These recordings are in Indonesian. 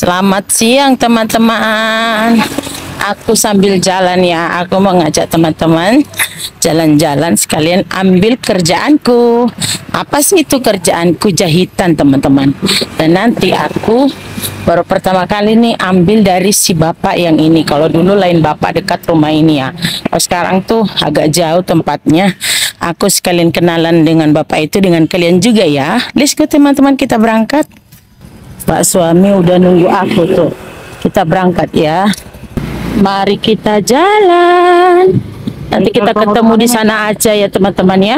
Selamat siang teman-teman. Aku sambil jalan ya. Aku mau ngajak teman-teman jalan-jalan sekalian ambil kerjaanku. Apa sih itu kerjaanku? Jahitan teman-teman. Dan nanti aku baru pertama kali nih ambil dari si bapak yang ini. Kalau dulu lain bapak dekat rumah ini ya. Kalau sekarang tuh agak jauh tempatnya. Aku sekalian kenalan dengan bapak itu dengan kalian juga ya. Let's go teman-teman, kita berangkat. Pak suami udah nunggu aku tuh. Kita berangkat ya. Mari kita jalan. Nanti kita ketemu di sana aja ya teman-teman ya.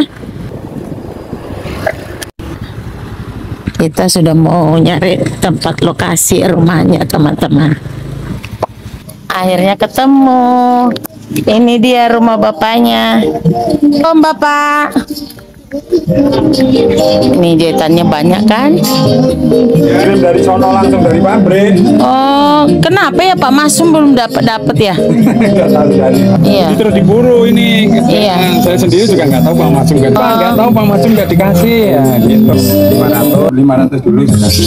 Kita sudah mau nyari tempat lokasi rumahnya teman-teman. Akhirnya ketemu. Ini dia rumah bapaknya. Om bapak. Ini jahitannya banyak kan? Kirim dari sono langsung dari pabrik. Oh, kenapa ya Pak Masum belum dapat ya? Iya. Terus diburu ini. Iya. Saya sendiri juga nggak tahu Pak Masum nggak tahu Pak Masum nggak dikasih ya gitu. 500 dulu.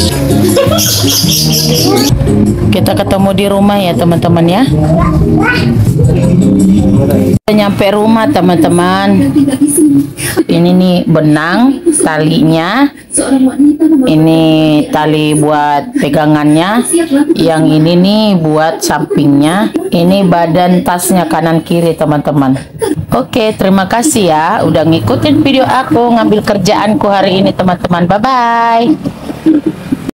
Kita ketemu di rumah ya teman-teman ya. Kita nyampe rumah teman-teman. Ini nih benang talinya. Ini tali buat pegangannya. Yang ini nih buat sampingnya. Ini badan tasnya kanan kiri teman-teman. Oke, terima kasih ya udah ngikutin video aku ngambil kerjaanku hari ini teman-teman. Bye bye.